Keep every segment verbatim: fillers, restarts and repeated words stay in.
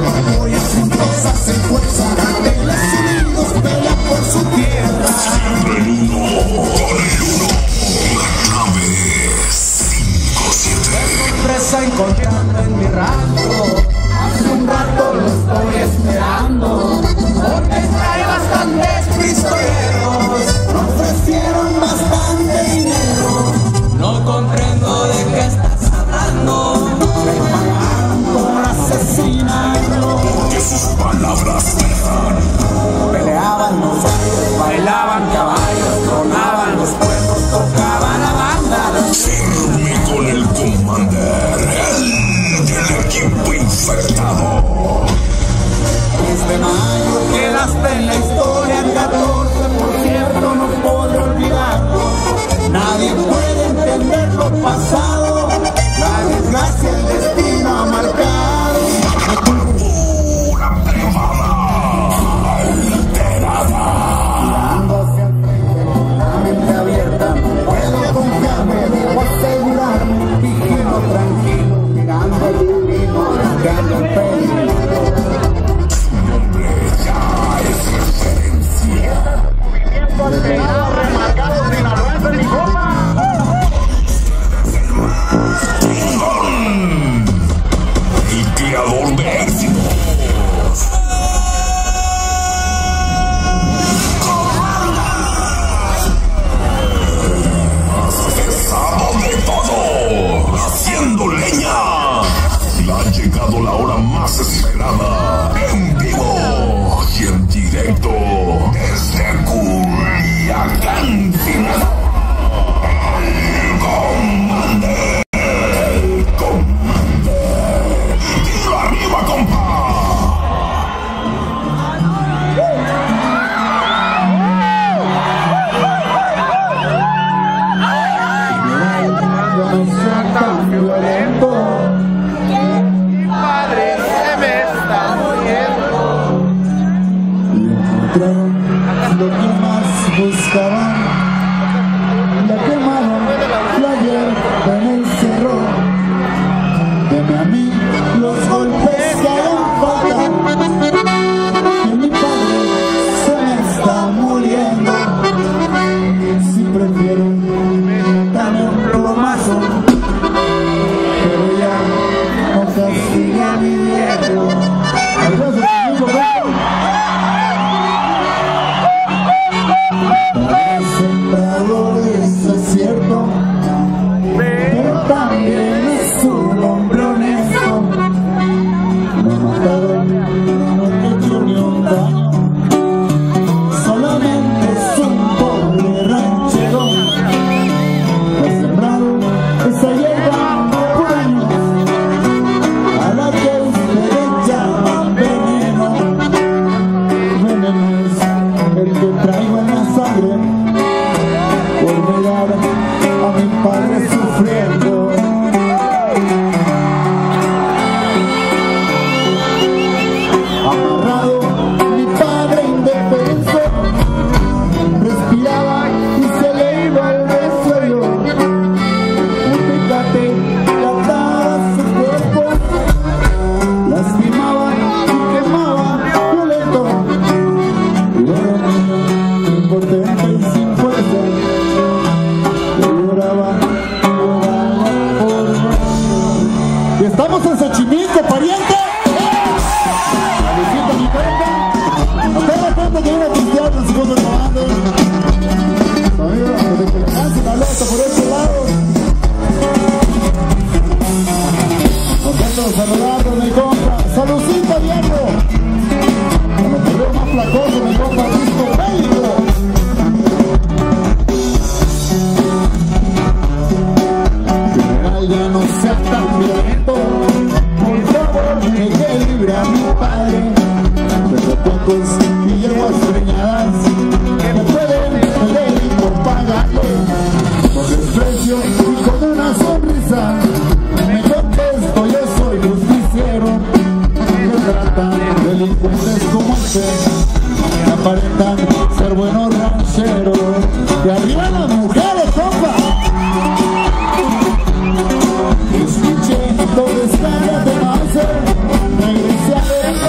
Hoy sin cosas en fuerza, Ángeles Unidos pelea por su tierra. Siempre el uno con el uno. La clave cinco siete. Sorpresa encontrando en mi rancho. Hace un rato lo estoy esperando. Porque trae bastantes pistoleros. Me ofrecieron bastante dinero. No comprendo de qué estás hablando. Me pagaron por asesinarlo. Porque sus palabras pesan. Peleaban los hombres, bailaban caballos, tronaban los cuernos, tocaban la banda. Firme con el Commander, el del equipo infectado. diez de mayo quedaste en la historia, el catorce por cierto no puedo olvidarlo. Nadie puede entender lo pasado, la desgracia el destino ha marcado. Pura privada, alterada. Mirando hacia el frente, la mente abierta, puedo confiarme, debo asegurarme, vigilo tranquilo, mirando el camino, buscando el peligro. El creador de éxitos. Cesado de todo, haciendo leña. Y ha llegado la hora más esperada, en vivo y en directo desde Culiacán, Sinaloa. El Commander, el Commander. Dilo arriba, compa. Yo no soy tan violento. Mi padre se me está muriendo. Encontraron lo que más buscaban. La quemaron, la hierba en el cerro. Deme a mí los golpes que hagan falta. Que mi padre se me está muriendo. Si prefiero darme un plomazo, pero ya no castiga a mi viejo. Para sembradores es cierto, pero también es un hombre honesto. Me mataron, no te dio ni un daño, solamente es un pobre ranchero. Me sembraron esa hierba por años, a la que ustedes llaman veneno. Veneno es el que traigo en la sangre por mirar a mi padre sufriendo. Amarrado, mi padre indefenso respiraba y se le iba el resuello. Un mecate ataba su cuerpo, lastimaba y quemaba violento. Y era un niño impotente y sin fuerza, que lloraba, lloraba por mí. Y estamos en Xochimilco, pariente. Salucita, mi compa. A toda la gente que viene a pistear con su cosa tomando. Amigo, desde que le cansen la lota por estos lados. Contento de saludarlo, mi compa. Salucita, viejo. Cuando te veo más flacoso, mi compa, disco bélico. General, ya no sea tan violento. Por favor, que libre a mi padre. Pero pocos y yeguas preñadas que me pueden perder y por pagarle. Por desprecio y con una sonrisa me contesto, yo soy justiciero. Me tratan delincuentes como este, que aparentan ser buenos rancheros. Y arriba las mujeres, compa. Escuché todo escala de Mauser, regresé a ver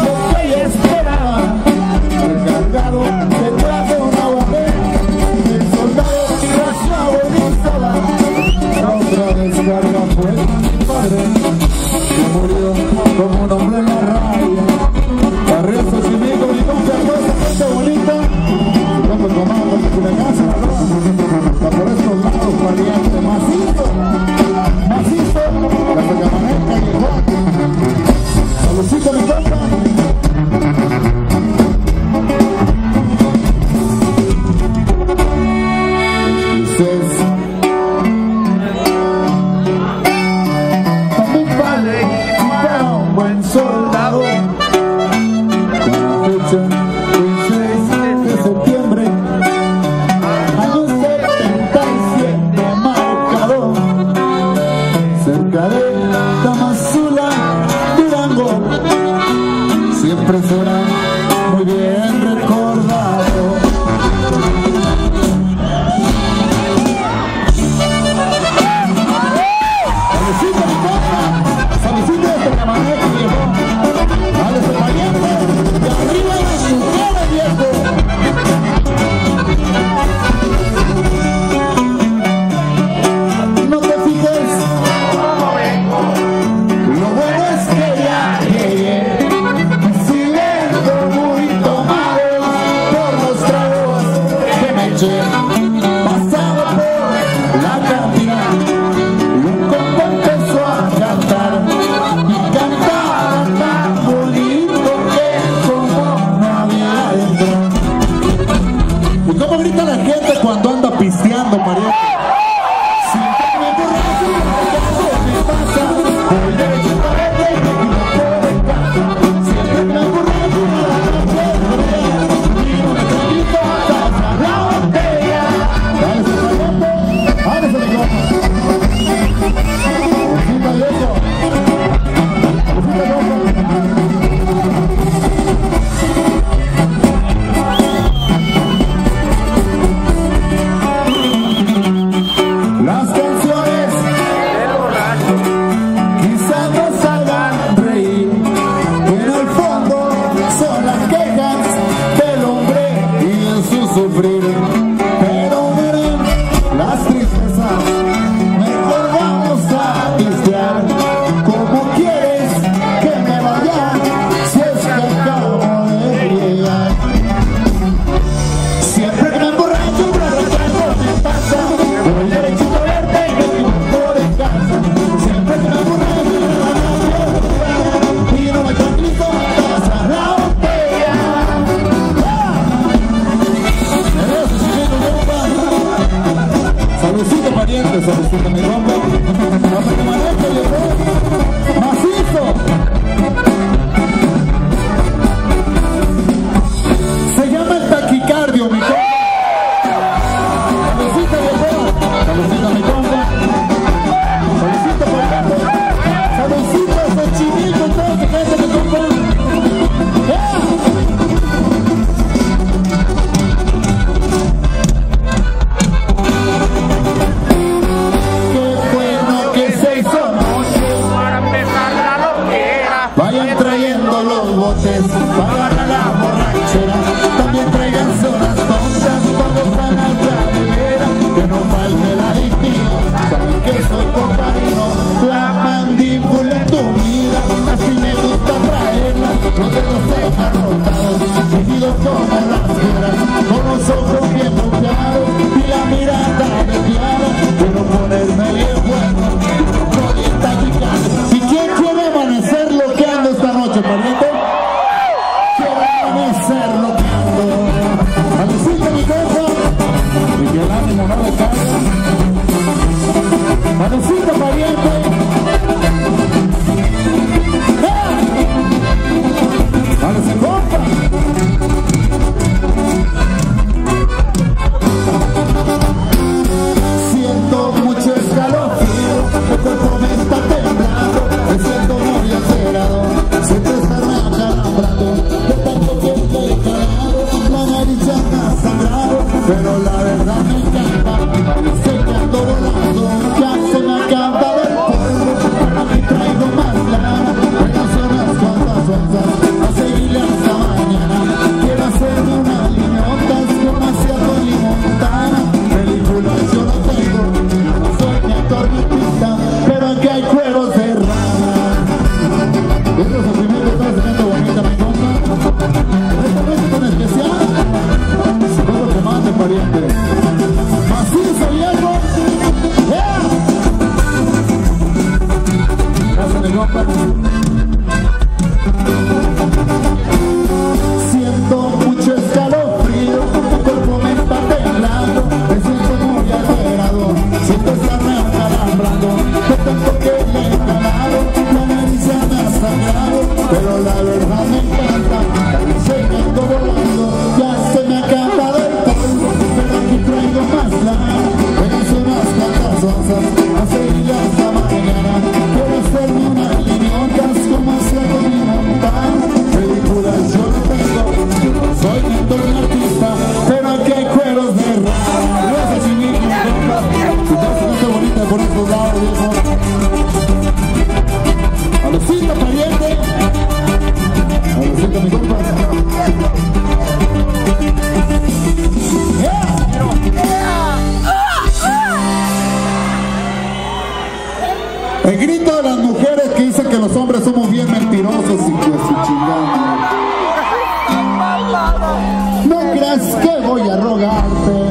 Pero la verdad me encanta, sé que ando volando, ya se me acaba el soy mentor y artista, pero aquí hay cueros de rata. Gracias, Chimito, mi compa. Si te hace gente bonita por estos lados, viejo. A los cinco, pariente. A los cinco, mi compa. Yeah. El grito de las mujeres que dicen que los hombres somos bien mentirosos y que su chingada. No creas que voy a rogarte.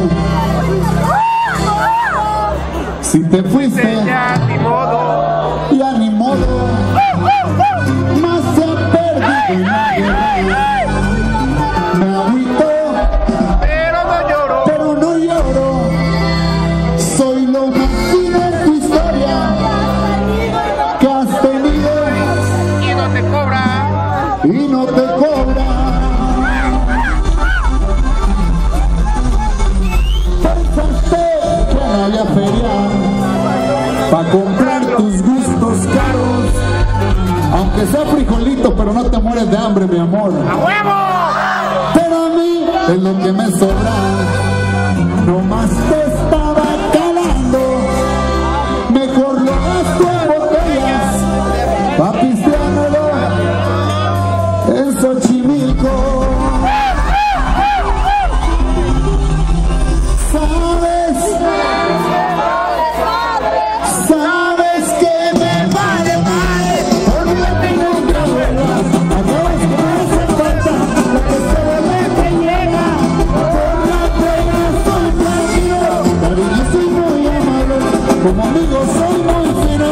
Si te fuiste, Ya ni modo. ya ni modo. Más se ha perdido la guerra. Me agüito, Pero no lloro. pero no lloro. Soy lo más fino en tu historia que has tenido Y no te cobra. y no te cobra. Pensaste que no había feria para comprar tus gustos caros, aunque sea frijolito, pero no te mueres de hambre, mi amor. ¡A huevo! Pero a mí es lo que me sobra, nomás te estaba calando. Mejor lo gasto en botellas, pa' pisteármelo en Xochimilco. Sabes, sabes que me vale madre, olvídate nunca vuelvas. A todos que me hace falta, lo que se debe te llega. Por la pena soy tranquilo, cariño soy muy amable, como amigo soy muy fino.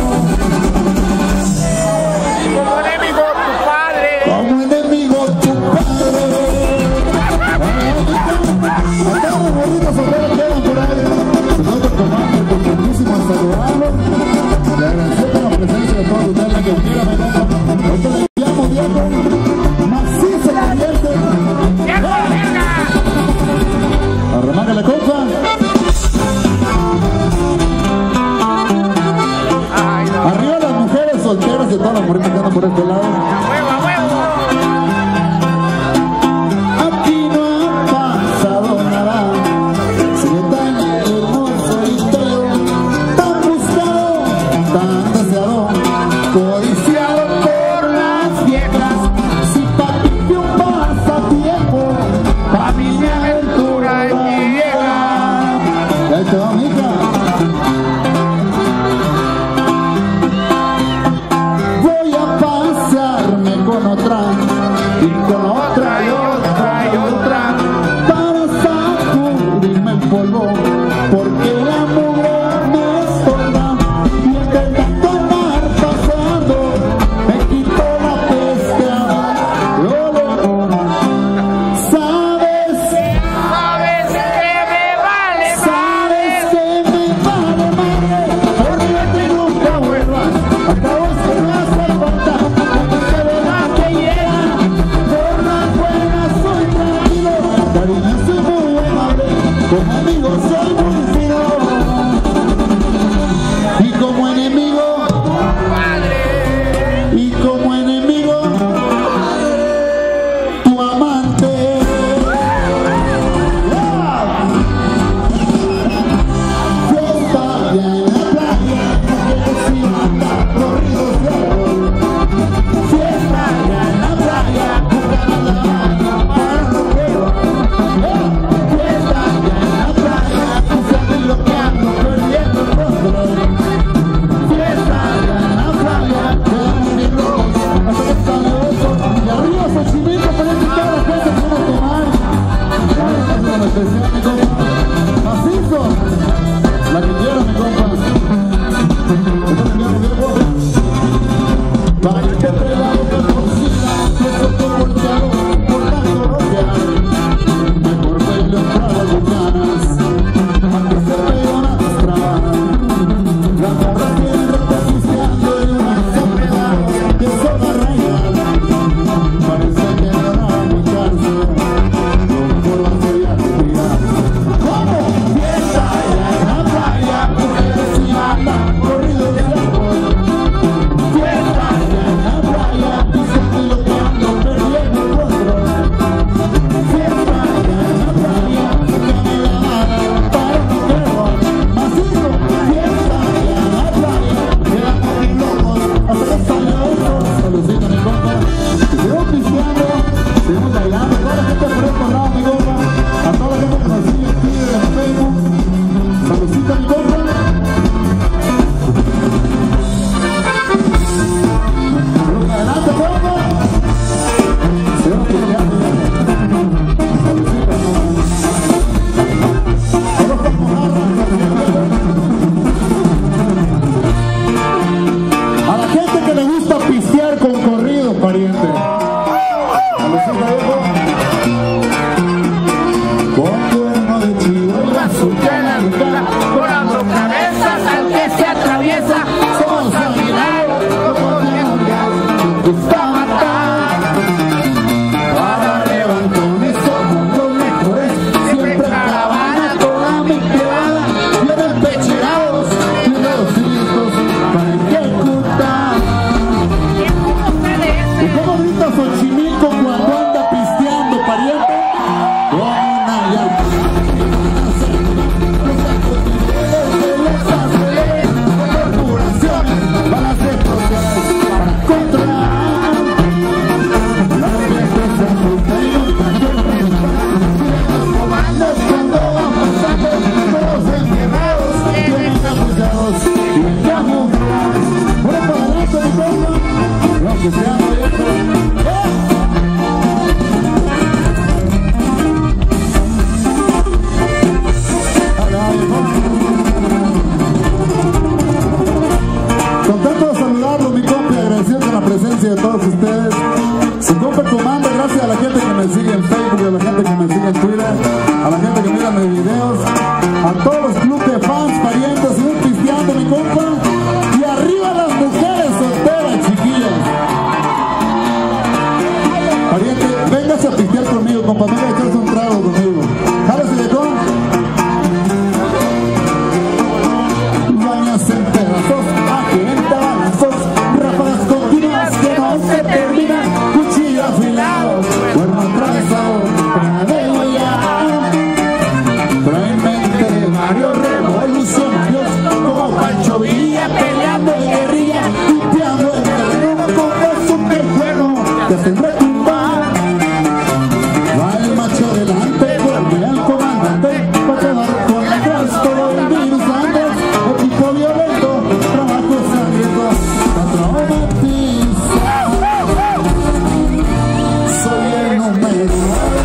Como enemigo tu padre. Como enemigo tu padre. A todos los bonitos solteros que quedan por ahí, se nota tomando el contentísimo a saludarlos. Le agradezco la presencia de todos ustedes, la que quiera, me compa. Nosotros le enviamos, viejo, macizo la diente. ¡Viejo, verga! Arremángale, compa. Ay, no. Arriba las mujeres solteras y todas las mujeres que andan por este lado. ¡A huevo, a huevo! Aquí no ha pasado nada. Sigue tan hermoso y bello, tan buscado, tan deseado, codiciado por las viejas. Si pa' ti fue un pasatiempo, pa' mí mi aventura llega. Ya te va, mija. Voy a pasearme con otra y con otra y otra y otra para sacudirme el polvo, porque la mugre me estorba y entre tanto andar paseando me quito la peste. Sabes, ¿Sabes que me vale sabes que me vale madre, olvídate nunca vuelvas, acabas que me hace falta, porque se verá que llega. Por las buenas soy tranquilo, cariño soy muy amable, como amigo soy muy fino, y como enemigo, padre? y como enemigo, tu amante. Fiesta ya en la playa, mujeres y banda, corridos de alcohol. Fiesta ya en la playa, buscando la baña para un rockero. Fiesta ya en la playa, buscando y bloqueando, perdiendo el control. Fiesta ya en la playa, quedamos bien locos, hasta que sale oso. Y arriba Xochimilco, para invitar a la gente que viene a tomar. Gracias por la especial, mi compa. Macizo, la que quiera, mi compa. Esto te enviamos, viejo. Para que te la boca cocina, que eso te volteado por gracias a la gente que me sigue en Facebook, a la gente que me sigue en Twitter, a la gente que mira mis videos, a todos los clubes de fans, parientes, un pisteando mi compa. Y arriba las mujeres solteras, chiquillas. Pariente, véngase a pistear conmigo, compa, venga a echarse un trago conmigo. Jálese de con. Bañas en pedazos, aquí en tabanazos, ráfagas continuas que no se terminan, cuchillo afilado, cuerno atravesado, pradeo ya. Traen mente varios revolucionarios, como Pancho Villa peleando en guerrilla, limpiando el terreno con besos que el cuerno te hacen retumbar. Va el macho delante, vuelve al comandante, va a quedar con atrás todo el virus antes. Equipo violento, trabajo saliendo, la traumatiza. Soy el número,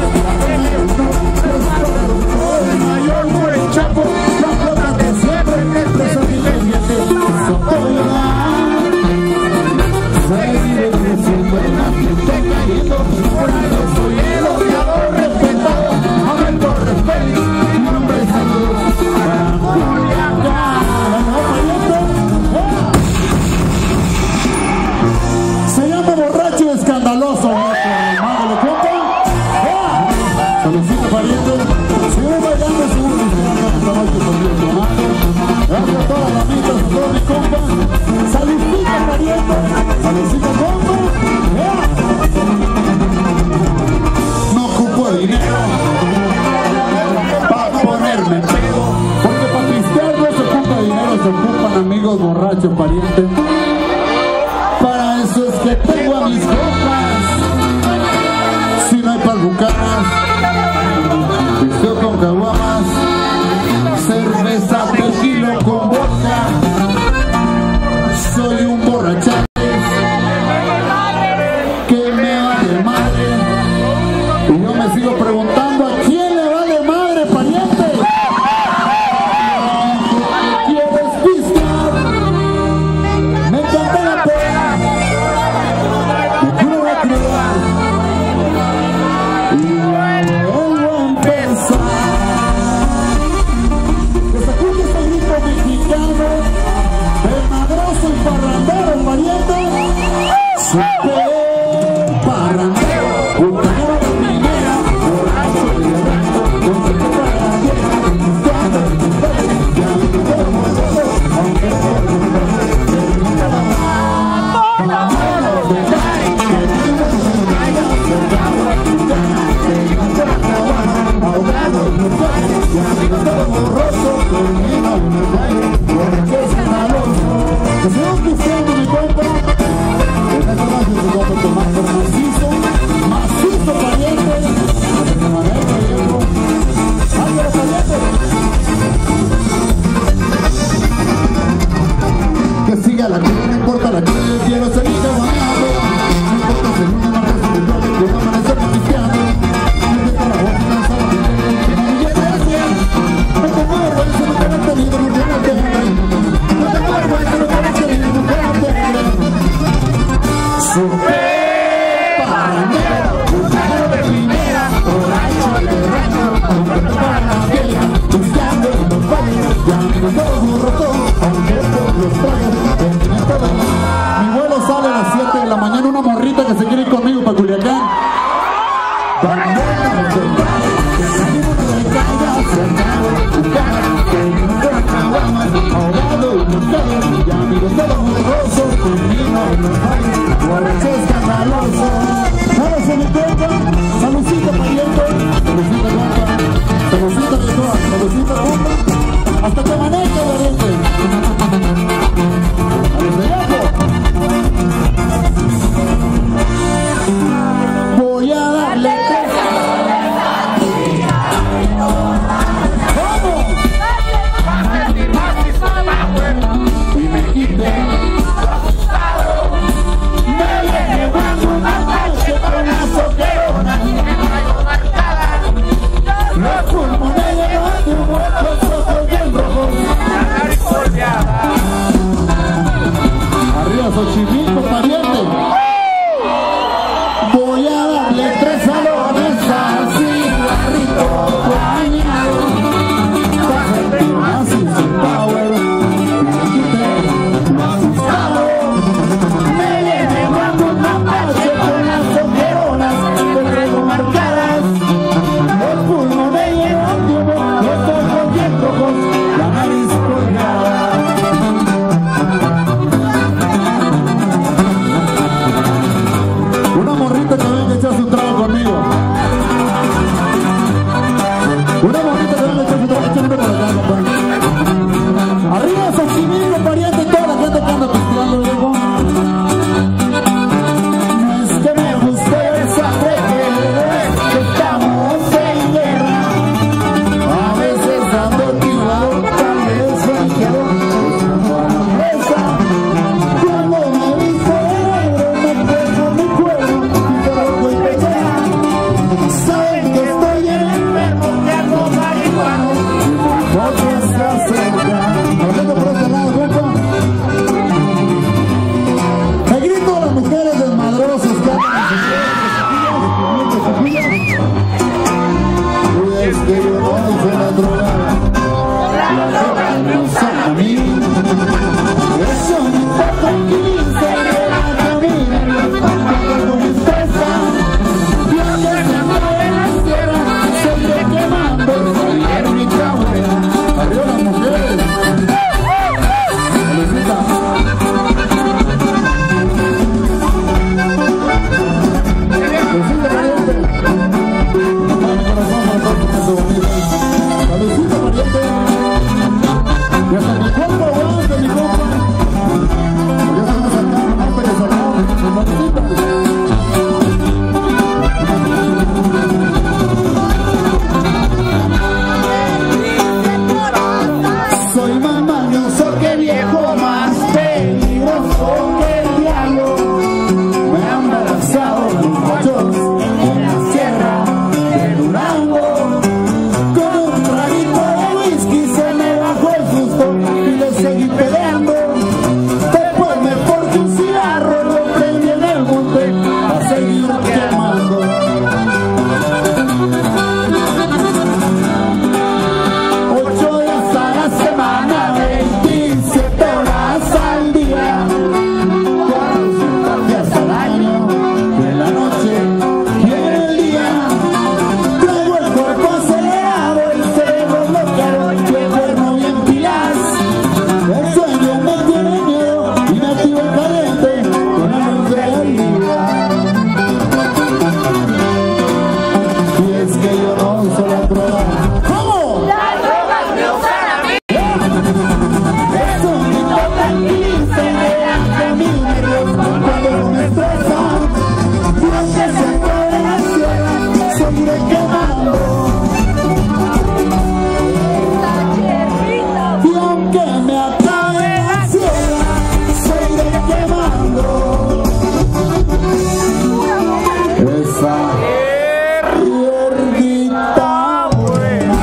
el mayor por el chapo, la flota de siempre, el preso y el diente, eso voy a dar. Seguiré creciendo en la gente cayendo, por algo soy el odiador respetado, amén por respeto, nombre y salud, para Culiacán. Se llama borracho y escandaloso, hermano, ¿lo cuenta? Saludcita, pariente. Sigo bailando, sigo disfrutando esta noche con mi hermano. Gracias a todas las amigas, a todos mis compas. Saludcita, pariente. Saludcita, compa. No ocupo dinero para ponerme pedo, porque para pistear no se ocupa dinero, se ocupan amigos borrachos, pariente. Para eso es que tengo a mis compas. Si no hay palbucanas, pisteo con caguamas, cerveza, tequila con vodka. Soy un borrachales que me vale madre. Y yo me sigo preguntando, ¿a quién le vale madre, pariente? ¿Quieres pistear? Me encanta la pena, me curo la cruda y vuelvo a empezar. Que se escuche este grito mexicano, desmadroso y parrandero, pariente. Super parrandero, bucanero de primera, borracho de rancho, con su copa de la vieja, buscando el papel, ya me quedé muerto, aunque no lo veo, termina la mano, la mano de cae, que vive en su raya, cerrado a tu cama, te encuentra la caguana, ahogado en el baile, ya me quedé borroso, termino en el baile, porque es escandaloso. Que se va pisteando mi compa, que esta noche se va a tomar por macizo, macizo pariente, hasta que me vaya cayendo. ¡Ándale, pariente! Que siga la cruz, no importa la cruz, yo quiero seguir caminando. No importa si no me marcas en el doble, que no amanecer pisteando. No importa la boca, no sabe que no me lleve a cien. No te muero, eso no te va a tener, no te va a tener. No te muero, eso no te va a tener, no te va a tener. Super parrandero, bucanero de primera, borracho de rancho, completo para la vieja, buscando en los baños, ya amigo todo borroso, aunque por los tragos, termina todo. Mi vuelo sale a las siete de la mañana, una morrita que se quiere ir conmigo para Culiacán. Banderas de baile, que nadie no te caiga, cercado, bucana, que no te acabamos, ahogado y buscado, ya amigo todo borroso, termina en los baños. Borracho escandaloso. Ahora se me toca. Saludcita, pariente. Saludcita, compa. Saludcita, viejoa. Saludcita, compa. Hasta que amanezca, pariente. A los de abajo. Voy a darle tres. ¡Vamos! Y me quité. Me llevo a una que yo no uso la droga, la droga me usa a mí. Eso me tranquiliza y me la camina, cuando me estresa, y aunque se mueve la sierra, siempre quemando, salieron mi cabrera. Arriba las mujeres. Felicita. Felicita, pariente. Mamá, mi corazón, para todos con eso bonito. Felicita, pariente. Y hasta mi compa, aguante, mi compa. Porque eso no se acaba, no hasta que se acaba. Felicita. Soy más mañoso que viejo, más peligroso que el diablo. Me han abrazado los machos en la sierra de Durango. Con un traguito de whisky se me bajó el susto y le seguí peleando. Después me forjé un cigarro, lo prendí en el monte a seguir quemando. Ocho días a la semana, veintisiete horas al día, cuatrocientos días al año, en la noche y en el día. Traigo el cuerpo acelerado, el cerebro bloqueado, el cuerno bien pilas. El sueño me tiene miedo y me activo el caliente con la luz del día. Y es que yo no uso la droga. ¿Cómo? Las drogas me usan a mí. Eso me tranquiliza y me da camino cuando me estresa. Y aunque se acabe la sierra, seguiré quemando. Y aunque me acabe la sierra, seguiré quemando. Esa hierbita buena.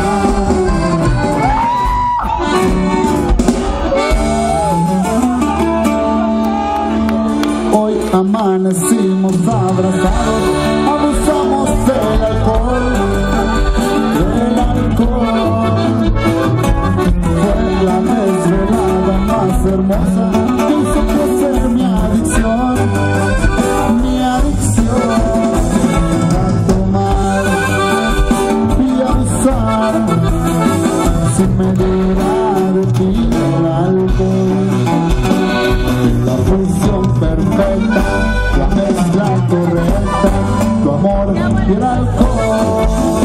Hoy amanecimos abrazados, abusamos del alcohol, del alcohol. Fue la desvelada más hermosa que hizo crecer mi adicción, mi adicción a tomar y a usar sin medida de ti el alcohol. La fusión perfecta, la mezcla correcta, tu amor y el alcohol.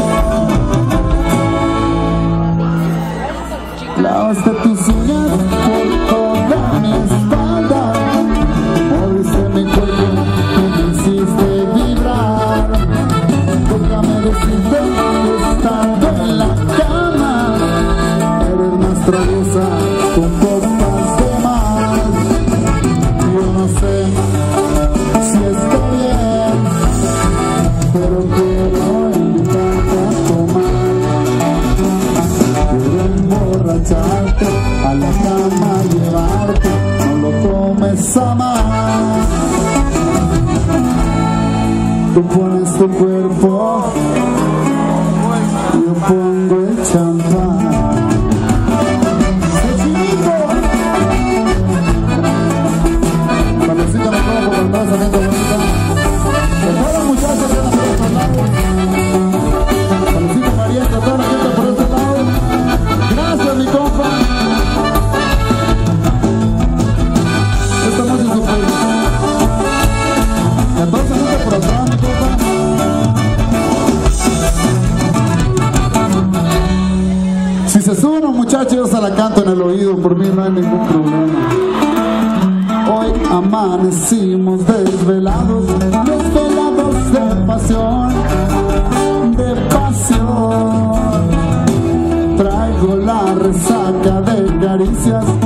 Lavaste tus uñas por toda mi espalda, moviste mi cuello y me hiciste vibrar. Tócame decirte que estando en la cama, eres más traviesa con copas de más. Yo no sé si está bien, pero quiero invitarte a tomar. Quiero emborracharte, a la cama llevarte, no lo tomes a más. Tú pones tu cuerpo, yo pongo el champán. Felicita mi compa por el lanzamiento bonita. De todas las muchachas que están por estos lados. Felicita María, a toda la gente por este lado. Gracias mi compa. Esta noche es super. Y a toda esa gente por atrás mi compa. Si se suben los muchachos, yo se la canto en el oído, por mí no hay ningún problema. Hoy amanecimos desvelados, desvelados de pasión, de pasión. Traigo la resaca de caricias